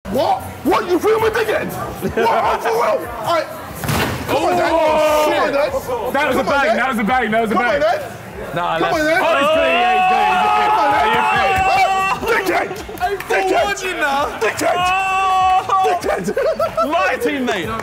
What? What? You feel me, dickhead? What? I'm for real. Come on, Dad. Come on, Dad. That was a bang. That was a bang. That was a Come on, bang. Dad. Nah, Come on, Dad. Oh, he's clean. Yeah, he's clean. Dickhead. Dickhead. Dickhead. Dickhead. My teammate.